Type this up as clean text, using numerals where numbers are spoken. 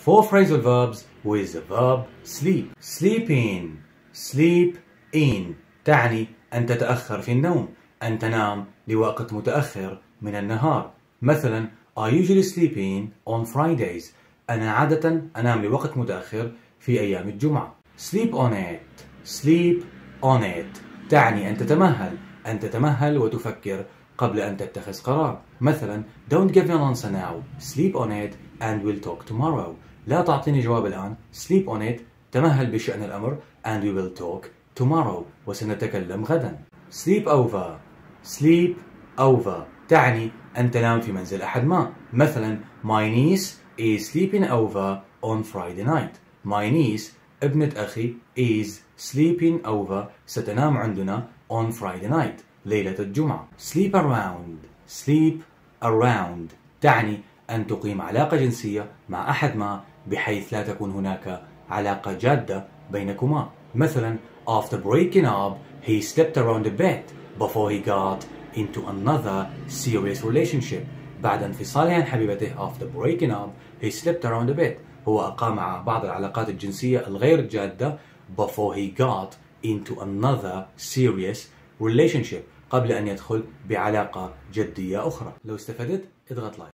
4 phrasal verbs with the verb sleep. Sleep in. Sleep in تعني أن تتأخر في النوم، أن تنام لوقت متأخر من النهار. مثلا I usually sleep in on Fridays. أنا عادة أنام لوقت متأخر في أيام الجمعة. Sleep on it. Sleep on it تعني أن تتمهل وتفكر قبل أن تتخذ قرار. مثلا Don't give me an answer now. Sleep on it and we'll talk tomorrow. لا تعطيني جواب الآن. Sleep on it تمهل بشأن الأمر and we will talk tomorrow وسنتكلم غدا. Sleep over. Sleep over تعني أن تنام في منزل أحد ما. مثلا My niece is sleeping over on Friday night. My niece ابنة أخي is sleeping over ستنام عندنا on Friday night ليلة الجمعة. Sleep around. Sleep around تعني أن تقيم علاقة جنسية مع أحد ما بحيث لا تكون هناك علاقة جادة بينكما. مثلا After breaking up he slept around a bit before he got into another serious relationship. بعد انفصاله عن حبيبته after breaking up he slept around a bit هو أقام مع بعض العلاقات الجنسية الغير جادة before he got into another serious relationship قبل أن يدخل بعلاقة جدية أخرى. لو استفدت اضغط لايك.